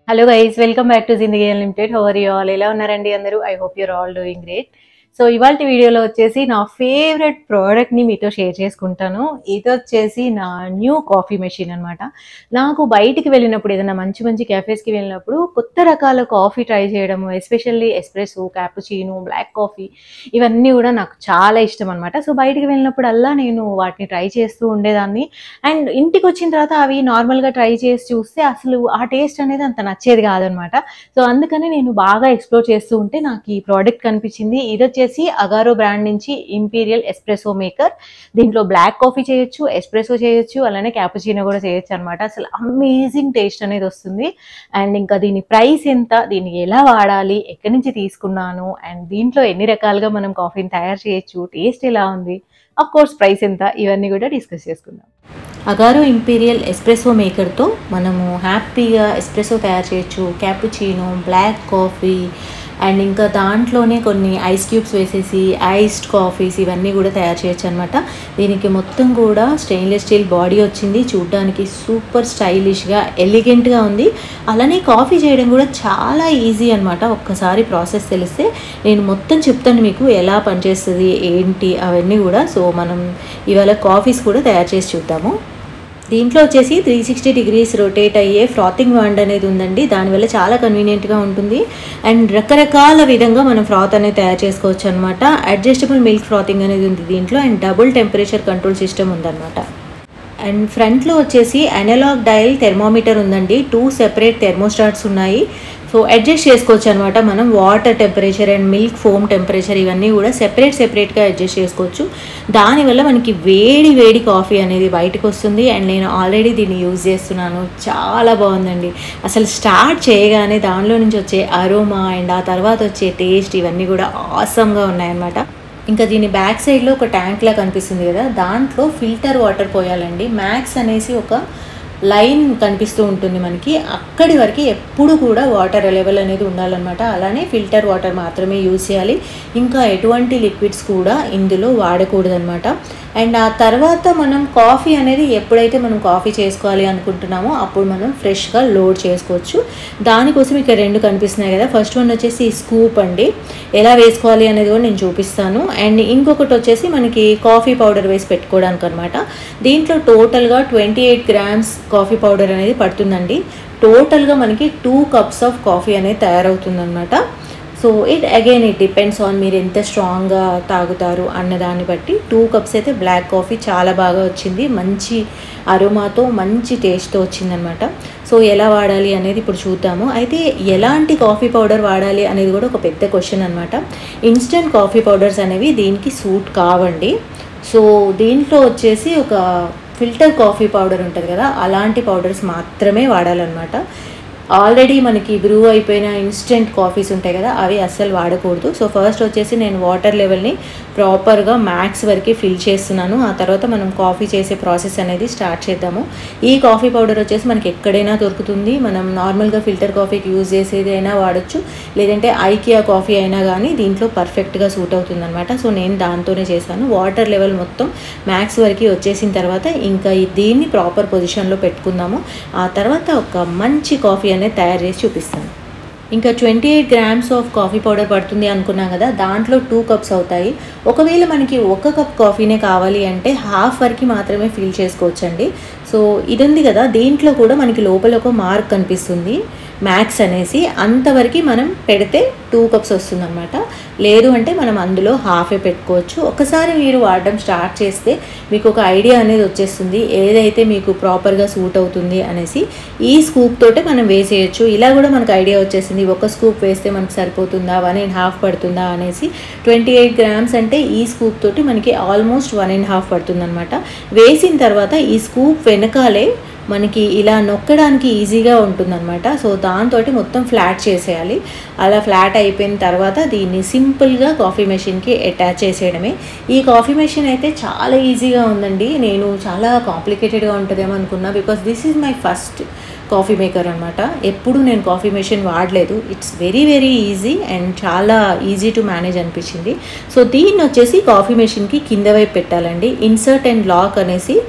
Hello guys, welcome back to Zindagi Unlimited. How are you all? ఎలా ఉన్నారండి అందరూ? I hope you're all doing great. So ఇవాల్టి వీడియోలో వచ్చేసి నా ఫేవరెట్ ప్రోడక్ట్ని మీతో షేర్ చేసుకుంటాను. ఇది వచ్చేసి నా న్యూ కాఫీ మెషిన్ అనమాట. నాకు బయటికి వెళ్ళినప్పుడు ఏదైనా మంచి మంచి క్యాఫేస్కి వెళ్ళినప్పుడు కొత్త రకాల కాఫీ ట్రై చేయడము, especially espresso, cappuccino, black coffee ఇవన్నీ కూడా నాకు చాలా ఇష్టం అనమాట. సో బయటికి వెళ్ళినప్పుడల్లా నేను వాటిని ట్రై చేస్తూ ఉండేదాన్ని. అండ్ ఇంటికి వచ్చిన తర్వాత అవి నార్మల్గా ట్రై చేసి చూస్తే అసలు ఆ టేస్ట్ అనేది అంత నచ్చేది కాదనమాట. సో అందుకని నేను బాగా ఎక్స్ప్లోర్ చేస్తూ ఉంటే నాకు ఈ ప్రోడక్ట్ కనిపించింది. ఇది వచ్చేసి అగారో బ్రాండ్ నుంచి ఇంపీరియల్ ఎస్ప్రెసో మేకర్. దీంట్లో బ్లాక్ కాఫీ చేయొచ్చు, ఎస్ప్రెసో చేయొచ్చు, అలానే క్యాపుచినో కూడా చేయొచ్చు అనమాట. అసలు అమేజింగ్ టేస్ట్ అనేది వస్తుంది. అండ్ ఇంకా దీని ప్రైస్ ఎంత, దీన్ని ఎలా వాడాలి, ఎక్కడి నుంచి తీసుకున్నాను, అండ్ దీంట్లో ఎన్ని రకాలుగా మనం కాఫీని తయారు చేయొచ్చు, టేస్ట్ ఎలా ఉంది, అఫ్ కోర్స్ ప్రైస్ ఎంత, ఇవన్నీ కూడా డిస్కస్ చేసుకుందాం. అగారో ఇంపీరియల్ ఎస్ప్రెసో మేకర్తో మనము హ్యాపీగా ఎస్ప్రెసో తయారు చేయొచ్చు, క్యాపుచినో, బ్లాక్ కాఫీ అండ్ ఇంకా దాంట్లోనే కొన్ని ఐస్ క్యూబ్స్ వేసేసి ఐస్డ్ కాఫీస్ ఇవన్నీ కూడా తయారు చేయొచ్చు అనమాట. దీనికి మొత్తం కూడా స్టెయిన్లెస్ స్టీల్ బాడీ వచ్చింది. చూడ్డానికి సూపర్ స్టైలిష్గా ఎలిగెంట్గా ఉంది. అలానే కాఫీ చేయడం కూడా చాలా ఈజీ అనమాట. ఒక్కసారి ప్రాసెస్ తెలిస్తే నేను మొత్తం చెప్తాను మీకు ఎలా పనిచేస్తుంది ఏంటి అవన్నీ కూడా. సో మనం ఇవాళ కాఫీస్ కూడా తయారు చేసి చూద్దాము. దీంట్లో వచ్చేసి 360 degrees రొటేట్ అయ్యే ఫ్రాతింగ్ వాండ్ అనేది ఉందండి. దానివల్ల చాలా కన్వీనియంట్గా ఉంటుంది. అండ్ రకరకాల విధంగా మనం ఫ్రాత్ అనేది తయారు చేసుకోవచ్చు అనమాట. అడ్జస్టబుల్ మిల్క్ ఫ్రాతింగ్ అనేది ఉంది దీంట్లో. And double temperature control system ఉందన్నమాట. అండ్ ఫ్రంట్లో వచ్చేసి అనలాగ్ డయల్ థెర్మోమీటర్ ఉందండి. 2 సెపరేట్ థెర్మోస్టాట్స్ ఉన్నాయి. సో అడ్జస్ట్ చేసుకోవచ్చు అనమాట. మనం water temperature and milk foam temperature ఇవన్నీ కూడా సెపరేట్గా అడ్జస్ట్ చేసుకోవచ్చు. దానివల్ల మనకి వేడి కాఫీ అనేది బయటకు వస్తుంది. అండ్ నేను ఆల్రెడీ దీన్ని యూజ్ చేస్తున్నాను. చాలా బాగుందండి. అసలు స్టార్ట్ చేయగానే దానిలో నుంచి వచ్చే అరోమా అండ్ ఆ తర్వాత వచ్చే టేస్ట్ ఇవన్నీ కూడా ఆసమ్గా ఉన్నాయన్నమాట. ఇంకా దీని బ్యాక్ సైడ్లో ఒక ట్యాంక్లా కనిపిస్తుంది కదా, దాంట్లో ఫిల్టర్ వాటర్ పోయాలండి. మ్యాక్స్ అనేసి ఒక లైన్ కనిపిస్తూ ఉంటుంది మనకి. అక్కడి వరకు ఎప్పుడు కూడా వాటర్ లెవెల్ అనేది ఉండాలన్నమాట. అలానే ఫిల్టర్ వాటర్ మాత్రమే యూజ్ చేయాలి. ఇంకా ఎటువంటి లిక్విడ్స్ కూడా ఇందులో వాడకూడదన్నమాట. అండ్ ఆ తర్వాత మనం కాఫీ అనేది ఎప్పుడైతే మనం కాఫీ చేసుకోవాలి అనుకుంటున్నామో అప్పుడు మనం ఫ్రెష్గా లోడ్ చేసుకోవచ్చు. దానికోసం ఇక్కడ 2 కనిపిస్తున్నాయి కదా. ఫస్ట్ వన్ వచ్చేసి స్కూప్ అండి. ఎలా వేసుకోవాలి అనేది కూడా నేను చూపిస్తాను. అండ్ ఇంకొకటి వచ్చేసి మనకి కాఫీ పౌడర్ వేసి పెట్టుకోవడానికి అనమాట. దీంట్లో టోటల్గా 28 grams కాఫీ పౌడర్ అనేది పడుతుందండి. టోటల్గా మనకి 2 cups ఆఫ్ కాఫీ అనేది తయారవుతుందన్నమాట. సో ఇట్ డిపెండ్స్ ఆన్ మీరు ఎంత స్ట్రాంగ్గా తాగుతారు అన్న దాన్ని బట్టి. 2 cups అయితే బ్లాక్ కాఫీ చాలా బాగా వచ్చింది. మంచి అరోమాతో మంచి టేస్ట్తో వచ్చిందనమాట. సో ఎలా వాడాలి అనేది ఇప్పుడు చూద్దాము. అయితే ఎలాంటి కాఫీ పౌడర్ వాడాలి అనేది కూడా ఒక పెద్ద క్వశ్చన్ అనమాట. ఇన్స్టెంట్ కాఫీ పౌడర్స్ అనేవి దీనికి సూట్ కావండి. సో దీంట్లో వచ్చేసి ఒక ఫిల్టర్ కాఫీ పౌడర్ ఉంటుంది కదా, అలాంటి పౌడర్స్ మాత్రమే వాడాలన్నమాట. ఆల్రెడీ మనకి బ్రూ అయిపోయిన ఇన్స్టెంట్ కాఫీస్ ఉంటాయి కదా, అవి అస్సలు వాడకూడదు. సో ఫస్ట్ వచ్చేసి నేను వాటర్ లెవెల్ని ప్రాపర్గా మ్యాక్స్ వరకు ఫిల్ చేస్తున్నాను. ఆ తర్వాత మనం కాఫీ చేసే ప్రాసెస్ అనేది స్టార్ట్ చేద్దాము. ఈ కాఫీ పౌడర్ వచ్చేసి మనకి ఎక్కడైనా దొరుకుతుంది. మనం నార్మల్గా ఫిల్టర్ కాఫీకి యూజ్ చేసేది అయినా వాడచ్చు, లేదంటే ఐకియా కాఫీ అయినా కానీ దీంట్లో పర్ఫెక్ట్గా సూట్ అవుతుంది అనమాట. సో నేను దాంతోనే చేశాను. వాటర్ లెవెల్ మొత్తం మ్యాక్స్ వరకు వచ్చేసిన తర్వాత ఇంకా దీన్ని ప్రాపర్ పొజిషన్లో పెట్టుకుందాము. ఆ తర్వాత ఒక మంచి కాఫీ అనేది తయారు చేసి చూపిస్తాను. ఇంకా 28 grams ఆఫ్ కాఫీ పౌడర్ పడుతుంది అనుకున్నాం కదా, దాంట్లో 2 cups అవుతాయి. ఒకవేళ మనకి 1 cup కాఫీనే కావాలి అంటే హాఫ్ వరకు మాత్రమే ఫిల్ చేసుకోవచ్చండి. సో ఇది ఉంది కదా, దీంట్లో కూడా మనకి లోపల ఒక మార్క్ కనిపిస్తుంది మ్యాక్స్ అనేసి. అంతవరకు మనం పెడితే 2 cups వస్తుందన్నమాట. లేదు అంటే మనం అందులో హాఫే పెట్టుకోవచ్చు. ఒకసారి మీరు వాడడం స్టార్ట్ చేస్తే మీకు ఒక ఐడియా అనేది వచ్చేస్తుంది ఏదైతే మీకు ప్రాపర్గా సూట్ అవుతుంది అనేసి. ఈ స్కూప్ తోటే మనం వేసేయచ్చు. ఇలా కూడా మనకు ఐడియా వచ్చేసింది, ఒక స్కూప్ వేస్తే మనకు సరిపోతుందా, 1.5 పడుతుందా అనేసి. 28 grams అంటే ఈ స్కూప్ తోటి మనకి ఆల్మోస్ట్ 1.5 పడుతుందన్నమాట. వేసిన తర్వాత ఈ స్కూప్ వెనకాలే మనకి ఇలా నొక్కడానికి ఈజీగా ఉంటుందన్నమాట. సో దాంతో మొత్తం ఫ్లాట్ చేసేయాలి. అలా ఫ్లాట్ అయిపోయిన తర్వాత దీన్ని సింపుల్గా కాఫీ మెషిన్కి అటాచ్ చేసేయడమే. ఈ కాఫీ మెషిన్ అయితే చాలా ఈజీగా ఉందండి. నేను చాలా కాంప్లికేటెడ్గా ఉంటుందేమో అనుకున్నా, because this is my first coffee maker అనమాట. ఎప్పుడు నేను కాఫీ మెషిన్ వాడలేదు. ఇట్స్ వెరీ ఈజీ అండ్ చాలా ఈజీ టు మేనేజ్ అనిపించింది. సో దీన్ని వచ్చేసి కాఫీ మెషిన్కి కింద వైపు పెట్టాలండి. ఇన్సర్ట్ అండ్ లాక్ అనేసి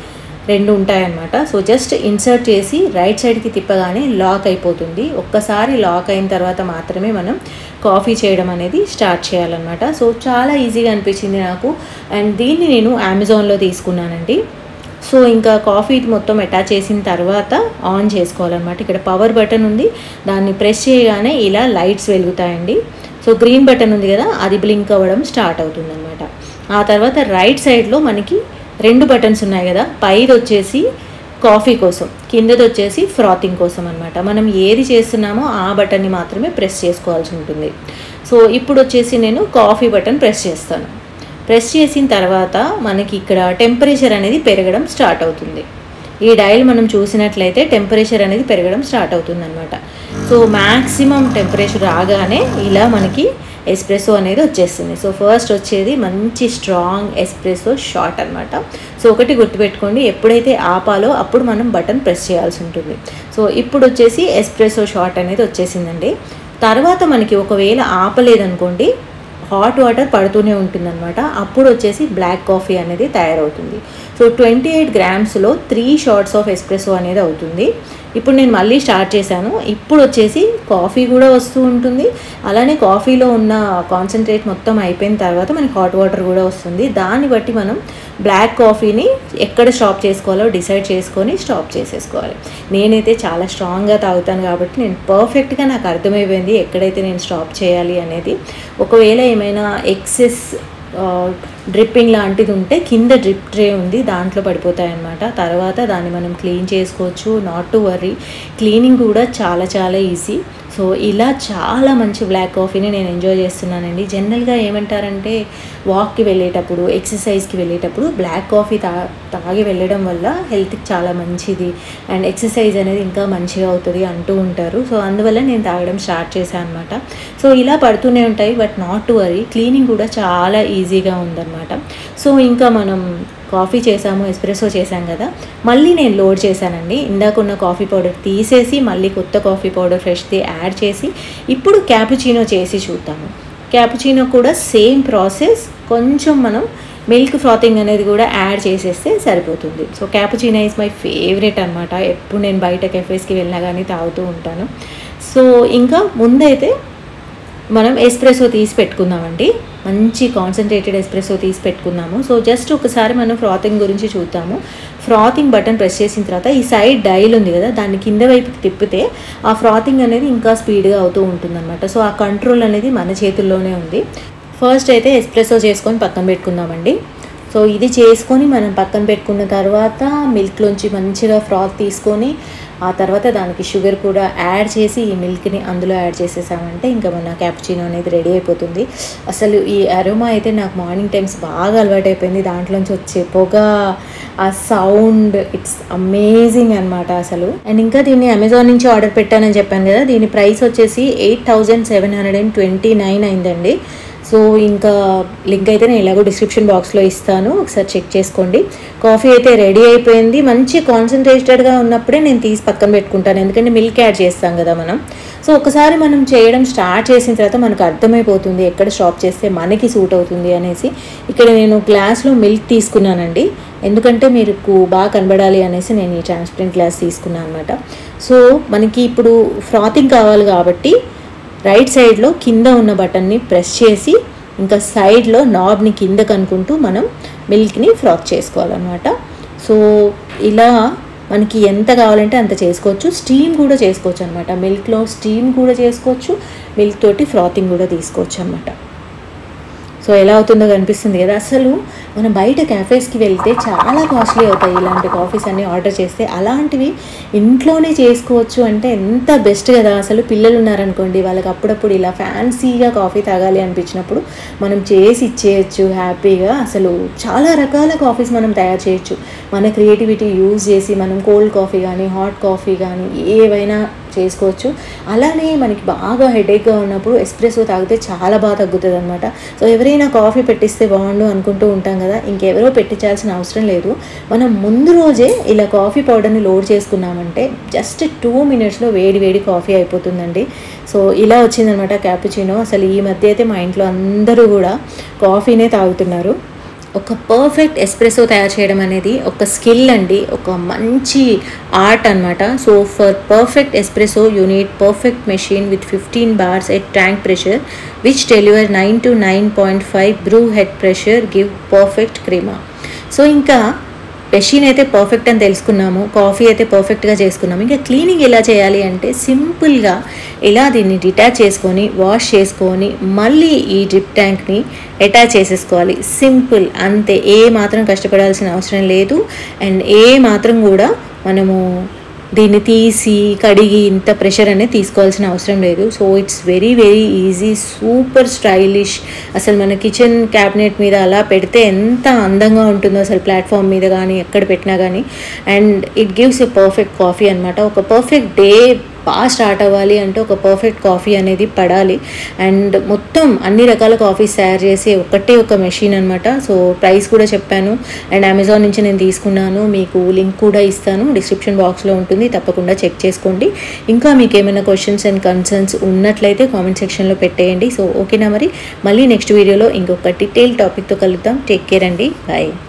రెండు ఉంటాయన్నమాట. సో జస్ట్ ఇన్సర్ట్ చేసి రైట్ సైడ్కి తిప్పగానే లాక్ అయిపోతుంది. ఒక్కసారి లాక్ అయిన తర్వాత మాత్రమే మనం కాఫీ చేయడం అనేది స్టార్ట్ చేయాలన్నమాట. సో చాలా ఈజీగా అనిపించింది నాకు. అండ్ దీన్ని నేను అమెజాన్లో తీసుకున్నానండి. సో ఇంకా కాఫీ మొత్తం అటాచ్ చేసిన తర్వాత ఆన్ చేసుకోవాలన్నమాట. ఇక్కడ పవర్ బటన్ ఉంది, దాన్ని ప్రెస్ చేయగానే ఇలా లైట్స్ వెలుగుతాయండి. సో గ్రీన్ బటన్ ఉంది కదా, అది బ్లింక్ అవ్వడం స్టార్ట్ అవుతుంది అనమాట. ఆ తర్వాత రైట్ సైడ్లో మనకి 2 బటన్స్ ఉన్నాయి కదా, పైది వచ్చేసి కాఫీ కోసం, కిందది వచ్చేసి ఫ్రాతింగ్ కోసం అనమాట. మనం ఏది చేస్తున్నామో ఆ బటన్ని మాత్రమే ప్రెస్ చేసుకోవాల్సి ఉంటుంది. సో ఇప్పుడు వచ్చేసి నేను కాఫీ బటన్ ప్రెస్ చేస్తాను. ప్రెస్ చేసిన తర్వాత మనకి ఇక్కడ టెంపరేచర్ అనేది పెరగడం స్టార్ట్ అవుతుంది. ఈ డయల్ మనం చూసినట్లయితే టెంపరేచర్ అనేది పెరగడం స్టార్ట్ అవుతుంది అనమాట. సో మ్యాక్సిమం టెంపరేచర్ రాగానే ఇలా మనకి ఎస్ప్రెసో అనేది వచ్చేస్తుంది. సో ఫస్ట్ వచ్చేది మంచి స్ట్రాంగ్ ఎస్ప్రెసో షాట్ అనమాట. సో ఒకటి గుర్తుపెట్టుకోండి, ఎప్పుడైతే ఆపాలో అప్పుడు మనం బటన్ ప్రెస్ చేయాల్సి ఉంటుంది. సో ఇప్పుడు వచ్చేసి ఎస్ప్రెసో షాట్ అనేది వచ్చేసిందండి. తర్వాత మనకి ఒకవేళ ఆపలేదనుకోండి, హాట్ వాటర్ పడుతూనే ఉంటుందన్నమాట. అప్పుడు వచ్చేసి బ్లాక్ కాఫీ అనేది తయారవుతుంది. సో 28 గ్రామ్స్లో 3 షాట్స్ ఆఫ్ ఎస్ప్రెసో అనేది అవుతుంది. ఇప్పుడు నేను మళ్ళీ స్టార్ట్ చేశాను. ఇప్పుడు వచ్చేసి కాఫీ కూడా వస్తూ ఉంటుంది, అలానే కాఫీలో ఉన్న కాన్సన్ట్రేట్ మొత్తం అయిపోయిన తర్వాత మనకి హాట్ వాటర్ కూడా వస్తుంది. దాన్ని బట్టి మనం బ్లాక్ కాఫీని ఎక్కడ స్టాప్ చేసుకోవాలో డిసైడ్ చేసుకొని స్టాప్ చేసేసుకోవాలి. నేనైతే చాలా స్ట్రాంగ్గా తాగుతాను కాబట్టి నేను పర్ఫెక్ట్గా నాకు అర్థమైపోయింది ఎక్కడైతే నేను స్టాప్ చేయాలి అనేది. ఒకవేళ ఏమైనా ఎక్సెస్ డ్రిప్పింగ్ లాంటిది ఉంటే కింద డ్రిప్ ట్రే ఉంది, దాంట్లో పడిపోతాయి అన్నమాట. తర్వాత దాన్ని మనం క్లీన్ చేసుకోవచ్చు. నాట్ టు వర్రీ, క్లీనింగ్ కూడా చాలా చాలా ఈజీ. సో ఇలా చాలా మంచి బ్లాక్ కాఫీని నేను ఎంజాయ్ చేస్తున్నానండి. జనరల్గా ఏమంటారంటే వాక్కి వెళ్ళేటప్పుడు, ఎక్సర్సైజ్కి వెళ్ళేటప్పుడు బ్లాక్ కాఫీ తాగి వెళ్ళడం వల్ల హెల్త్కి చాలా మంచిది అండ్ ఎక్సర్సైజ్ అనేది ఇంకా మంచిగా అవుతుంది అంటూ ఉంటారు. సో అందువల్ల నేను తాగడం స్టార్ట్ చేశాను అనమాట. సో ఇలా పడుతూనే ఉంటాయి, but not to worry, cleaning కూడా చాలా ఈజీగా ఉందన్నమాట. సో ఇంకా మనం కాఫీ చేసాము, ఎస్ప్రెసో చేసాం కదా, మళ్ళీ నేను లోడ్ చేశానండి. ఇందాకున్న కాఫీ పౌడర్ తీసేసి మళ్ళీ కొత్త కాఫీ పౌడర్ ఫ్రెష్ది యాడ్ చేసి ఇప్పుడు క్యాపుచినో చేసి చూద్దాము. క్యాపుచినో కూడా సేమ్ ప్రాసెస్, కొంచెం మనం మిల్క్ ఫ్రాతింగ్ అనేది కూడా యాడ్ చేసేస్తే సరిపోతుంది. So cappuccino is my favourite అనమాట. ఎప్పుడు నేను బయట కెఫేస్కి వెళ్ళినా కానీ తాగుతూ ఉంటాను. సో ఇంకా ముందైతే మనం ఎస్ప్రెసో తీసి పెట్టుకుందామండి. మంచి కాన్సన్ట్రేటెడ్ ఎస్ప్రెసో తీసి పెట్టుకుందాము. సో జస్ట్ ఒకసారి మనం ఫ్రాతింగ్ గురించి చూద్దాము. ఫ్రాతింగ్ బటన్ ప్రెస్ చేసిన తర్వాత ఈ సైడ్ డైల్ ఉంది కదా, దాన్ని కింద వైపుకి తిప్పితే ఆ ఫ్రాతింగ్ అనేది ఇంకా స్పీడ్గా అవుతూ ఉంటుందన్నమాట. సో ఆ కంట్రోల్ అనేది మన చేతుల్లోనే ఉంది. ఫస్ట్ అయితే ఎస్ప్రెసో చేసుకొని పక్కన పెట్టుకుందామండి. సో ఇది చేసుకొని మనం పక్కన పెట్టుకున్న తర్వాత మిల్క్లోంచి మంచిగా ఫ్రాత్ తీసుకొని ఆ తర్వాత దానికి షుగర్ కూడా యాడ్ చేసి ఈ మిల్క్ని అందులో యాడ్ చేసేసామంటే ఇంకా మన క్యాపుచినో అనేది రెడీ అయిపోతుంది. అసలు ఈ అరోమా అయితే నాకు మార్నింగ్ టైమ్స్ బాగా అలవాటు అయిపోయింది. దాంట్లోంచి వచ్చే పొగ, ఆ సౌండ్, ఇట్స్ అమేజింగ్ అనమాట అసలు. అండ్ ఇంకా దీన్ని అమెజాన్ నుంచి ఆర్డర్ పెట్టానని చెప్పాను కదా, దీని ప్రైస్ వచ్చేసి 8,729 అయిందండి. సో ఇంకా లింక్ అయితే నేను ఎలాగో డిస్క్రిప్షన్ బాక్స్లో ఇస్తాను, ఒకసారి చెక్ చేసుకోండి. కాఫీ అయితే రెడీ అయిపోయింది. మంచి కాన్సన్ట్రేటెడ్గా ఉన్నప్పుడే నేను తీసి పక్కన పెట్టుకుంటాను, ఎందుకంటే మిల్క్ యాడ్ చేస్తాం కదా మనం. సో ఒకసారి మనం చేయడం స్టార్ట్ చేసిన తర్వాత మనకు అర్థమైపోతుంది ఎక్కడ స్టాప్ చేస్తే మనకి సూట్ అవుతుంది అనేసి. ఇక్కడ నేను గ్లాస్లో మిల్క్ తీసుకున్నానండి, ఎందుకంటే మీకు బాగా కనబడాలి అనేసి నేను ఈ ట్రాన్స్పరెంట్ గ్లాస్ తీసుకున్నాను అనమాట. సో మనకి ఇప్పుడు ఫ్రాతింగ్ కావాలి కాబట్టి రైట్ సైడ్లో కింద ఉన్న బటన్ని ప్రెస్ చేసి ఇంకా సైడ్లో నాబ్ని కింద కనుక్కుంటూ మనం మిల్క్ని ఫ్రాత్ చేసుకోవాలన్నమాట. సో ఇలా మనకి ఎంత కావాలంటే అంత చేసుకోవచ్చు. స్టీమ్ కూడా చేసుకోవచ్చు అనమాట. మిల్క్లో స్టీమ్ కూడా చేసుకోవచ్చు, మిల్క్ తోటి ఫ్రాతింగ్ కూడా తీసుకోవచ్చు అనమాట. సో ఎలా అవుతుందో కనిపిస్తుంది కదా. అసలు మనం బయట క్యాఫేస్కి వెళ్తే చాలా కాస్ట్లీ అవుతాయి ఇలాంటి కాఫీస్ అన్నీ ఆర్డర్ చేస్తే. అలాంటివి ఇంట్లోనే చేసుకోవచ్చు అంటే ఎంత బెస్ట్ కదా. అసలు పిల్లలు ఉన్నారనుకోండి, వాళ్ళకి అప్పుడప్పుడు ఇలా ఫ్యాన్సీగా కాఫీ తాగాలి అనిపించినప్పుడు మనం చేసి ఇచ్చేయచ్చు హ్యాపీగా. అసలు చాలా రకాల కాఫీస్ మనం తయారు చేయొచ్చు. మన క్రియేటివిటీ యూజ్ చేసి మనం కోల్డ్ కాఫీ కానీ హాట్ కాఫీ కానీ ఏవైనా చేసుకోవచ్చు. అలానే మనకి బాగా హెడేక్గా ఉన్నప్పుడు ఎస్ప్రెసో తాగితే చాలా బాగా తగ్గుతుంది అనమాట. సో ఎవరైనా కాఫీ పెట్టిస్తే బాగుండు అనుకుంటూ ఉంటాం కదా, ఇంకెవరో పెట్టించాల్సిన అవసరం లేదు. మనం ముందు రోజే ఇలా కాఫీ పౌడర్ని లోడ్ చేసుకున్నామంటే జస్ట్ 2 మినిట్స్లో వేడి వేడి కాఫీ అయిపోతుందండి. సో ఇలా వచ్చిందనమాట క్యాపుచినో. అసలు ఈ మధ్య అయితే మా ఇంట్లో అందరూ కూడా కాఫీనే తాగుతున్నారు. ఒక పర్ఫెక్ట్ ఎస్ప్రెసో తయారు చేయడం అనేది ఒక స్కిల్ అండి, ఒక మంచి ఆర్ట్ అనమాట. So for perfect espresso you need perfect machine with 15 bars at tank pressure which deliver 9 to 9.5 brew head pressure give perfect crema. So ఇంకా మెషిన్ అయితే పర్ఫెక్ట్ అని తెలుసుకున్నాము, కాఫీ అయితే పర్ఫెక్ట్గా చేసుకున్నాము. ఇంకా క్లీనింగ్ ఎలా చేయాలి అంటే సింపుల్గా ఇలా దీన్ని డిటాచ్ చేసుకొని వాష్ చేసుకొని మళ్ళీ ఈ డ్రిప్ ట్యాంక్ని అటాచ్ చేసేసుకోవాలి. సింపుల్, అంతే. ఏ మాత్రం కష్టపడాల్సిన అవసరం లేదు. అండ్ ఏ మాత్రం కూడా మనము దీన్ని తీసి కడిగి ఇంత ప్రెషర్ అనేది తీసుకోవాల్సిన అవసరం లేదు. So it's very very easy, super stylish. అసలు మన కిచెన్ క్యాబినెట్ మీద అలా పెడితే ఎంత అందంగా ఉంటుందో అసలు, ప్లాట్ఫామ్ మీద కానీ ఎక్కడ పెట్టినా కానీ. And it gives a perfect coffee అనమాట. ఒక పర్ఫెక్ట్ డే బాగా స్టార్ట్ అవ్వాలి అంటే ఒక పర్ఫెక్ట్ కాఫీ అనేది పడాలి. అండ్ మొత్తం అన్ని రకాల కాఫీస్ తయారు చేసే ఒకటే ఒక మెషిన్ అనమాట. సో ప్రైస్ కూడా చెప్పాను అండ్ అమెజాన్ నుంచి నేను తీసుకున్నాను. మీకు లింక్ కూడా ఇస్తాను, డిస్క్రిప్షన్ బాక్స్లో ఉంటుంది, తప్పకుండా చెక్ చేసుకోండి. ఇంకా మీకు ఏమైనా క్వశ్చన్స్ అండ్ కన్సర్న్స్ ఉన్నట్లయితే కామెంట్ సెక్షన్లో పెట్టేయండి. సో ఓకేనా, మరి మళ్ళీ నెక్స్ట్ వీడియోలో ఇంకొక డీటెయిల్ టాపిక్తో కలుద్దాం. టేక్ కేర్ అండి, బాయ్.